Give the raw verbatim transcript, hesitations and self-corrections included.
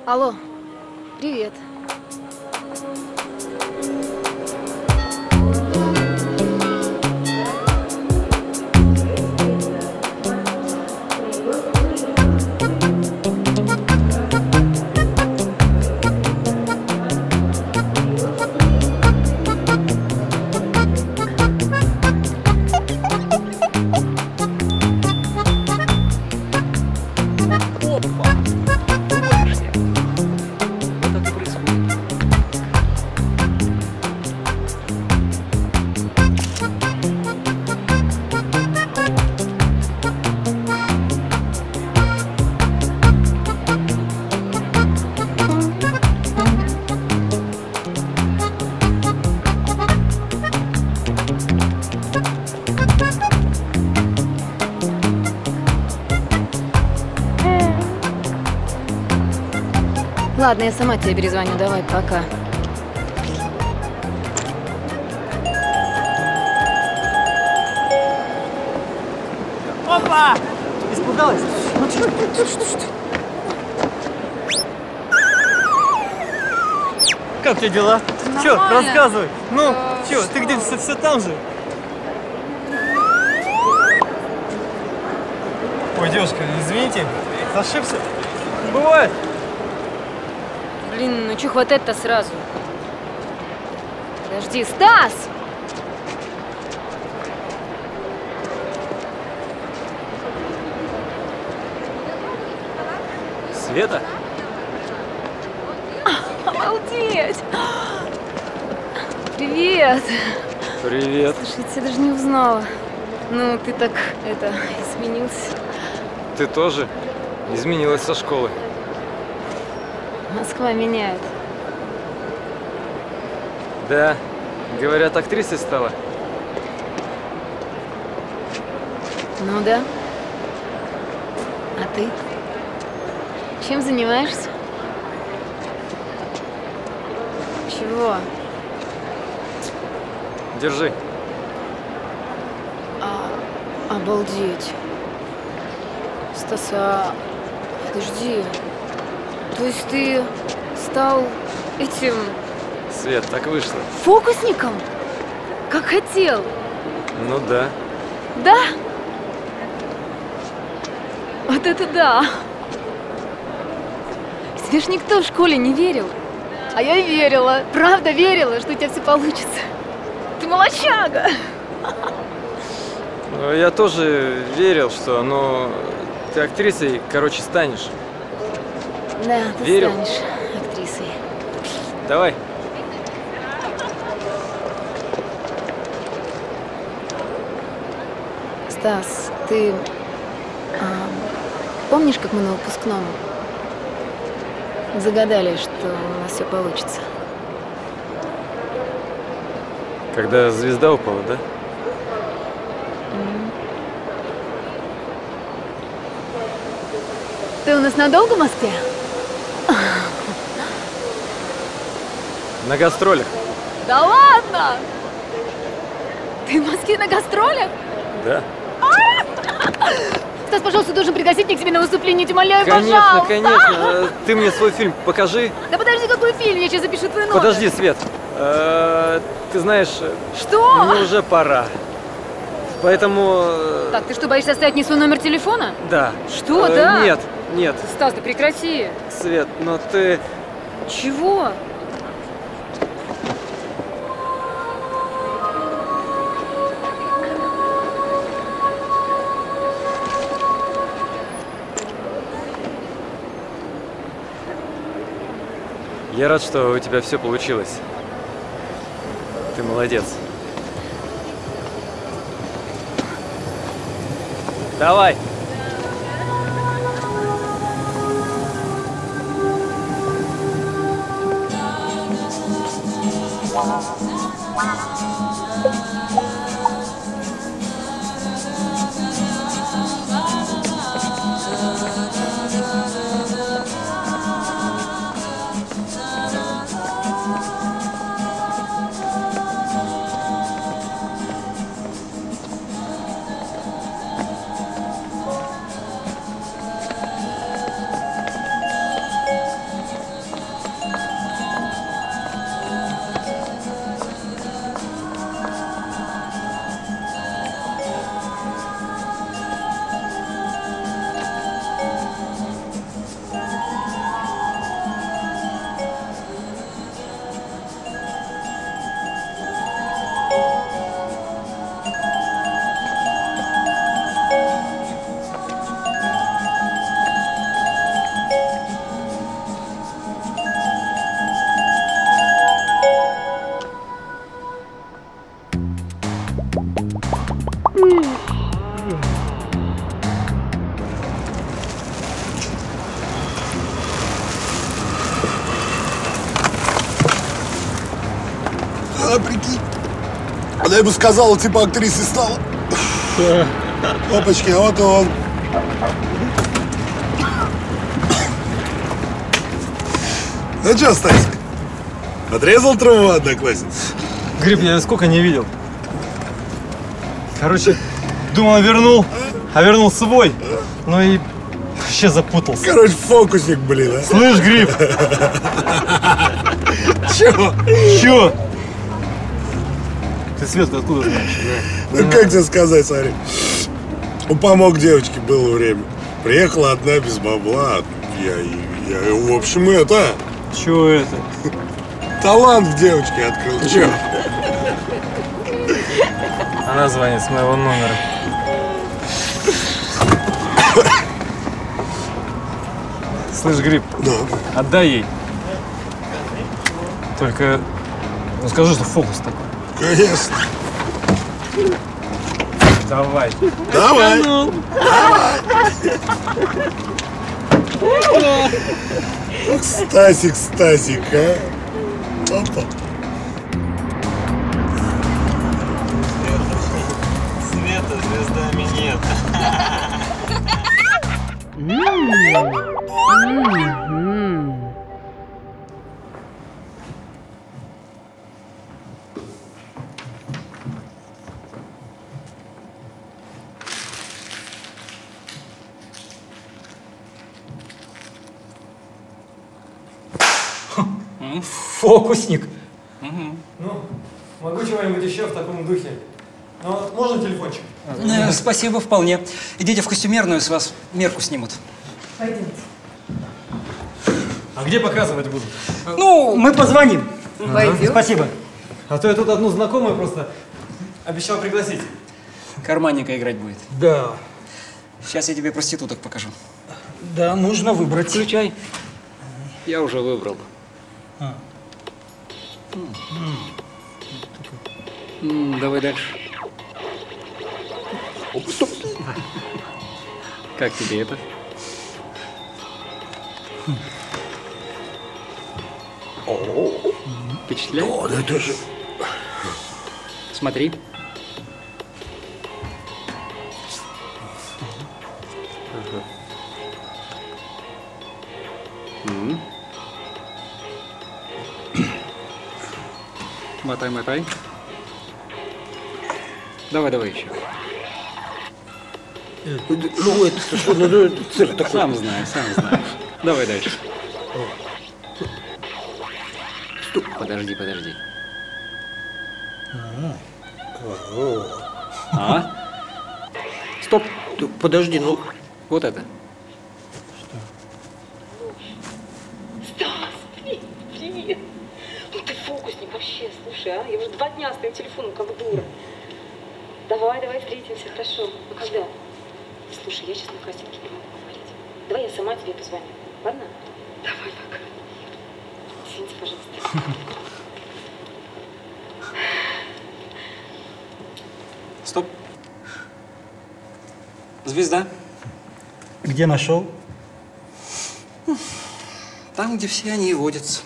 Алло, привет. Ладно, я сама тебе перезвоню. Давай, пока. Опа! Испугалась? Ну что, что, что, что? Как у тебя дела? Че, рассказывай. Ну, э, че, ты где-то все, все там же? Ой, девушка, извините, ошибся. Бывает. Блин, ну чё хватать-то сразу? Подожди, Стас! Света? Обалдеть! Привет! Привет. Слушай, я тебя даже не узнала. Ну, ты так, это, изменился. Ты тоже изменилась со школы. Москва меняет. Да, говорят, актрисой стала. Ну да. А ты? Чем занимаешься? Чего? Держи. А, обалдеть. Стас, а... подожди. То есть ты стал этим... Свет, так вышло. Фокусником? Как хотел? Ну да. Да? Вот это да! Тебе ж никто в школе не верил. А я верила. Правда верила, что у тебя все получится. Ты молодчага! Ну, я тоже верил, что, ну, ты актрисой, короче, станешь. Да, ты Верю. станешь актрисой. Давай. Стас, ты а, помнишь, как мы на выпускном загадали, что у нас все получится? Когда звезда упала, да? Mm. Ты у нас надолго в Москве? На гастролях. Да ладно! Ты в Москве на гастролях? Да. Стас, пожалуйста, должен пригласить меня к себе на выступление, умоляю, Конечно, пожалуйста. конечно. Ты мне свой фильм покажи. Да подожди, какой фильм? Я сейчас запишу твой номер. Подожди, Свет. Э, ты знаешь, что? Мне уже пора. Поэтому... Так, ты что, боишься оставить мне свой номер телефона? Да. Что, э, да? Нет, нет. Стас, да прекрати. Свет, но ты... Чего? Я рад, что у тебя все получилось. Ты молодец. Давай. А, прикинь. Она ему сказала, типа, актрисой стала. Опачки, вот он. Ну что, Стасик, отрезал траву одноклассницы? Гриб, я сколько не видел. Короче, думал, вернул, а вернул свой. Ну и вообще запутался. Короче, фокусник, блин, а. Слышь, Гриб? Чё? Чё? Ты Светку откуда знаешь? Ну как тебе сказать, смотри. Ну, помог девочке, было время. Приехала одна без бабла. Я, я, в общем, это... Чё это? Талант в девочке открыл. Чё? Она звонит с моего номера. Слышь, Гриб, Да. отдай ей. Только, ну скажи, что фокус такой. Конечно. Давай. Давай. Ох, Стасик, Стасик, а. Опа. Света, звезда минет. Фокусник. Угу. Ну, могу чего-нибудь еще в таком духе. Ну, можно телефончик? Э, спасибо, вполне. Идите в костюмерную, с вас мерку снимут. Пойдемте. А где показывать будут? Ну, мы позвоним. Войдем. Спасибо. А то я тут одну знакомую просто обещал пригласить. Карманника играть будет. Да. Сейчас я тебе проституток покажу. Да, нужно выбрать. Включай. Я уже выбрал. А. М, давай дальше. Как тебе это? Впечатляет? О, да это же... Смотри. М. Мотай, мотай. Давай, давай еще. Ну, это что, ну, это цирк такой. Сам знаешь, сам знаешь. Давай дальше. Подожди, подожди. А? Стоп. Ты подожди, ну... Вот это. Стас, привет, привет. Ну ты фокусник вообще, слушай, а? Я уже два дня с твоим телефоном как дура. Давай, давай встретимся, хорошо. А когда? Слушай, я сейчас на кастинге не могу говорить. Давай я сама тебе позвоню, ладно? Давай, пока. Извините, пожалуйста. Стоп. Звезда. Где нашел? Там, где все они и водятся.